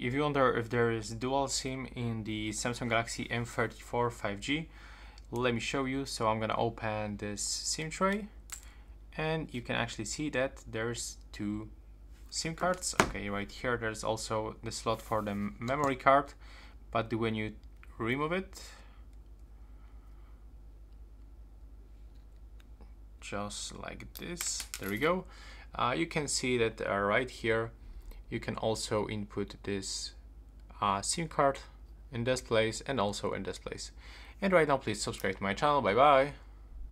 if you wonder if there is dual SIM in the Samsung Galaxy M34 5G, let me show you. So I'm gonna open this SIM tray, and you can actually see that there's two SIM cards. Okay, right here there's also the slot for the memory card, but when you remove it, just like this, there we go, you can see that right here you can also input this SIM card in this place and also in this place. And right now, please subscribe to my channel. Bye bye.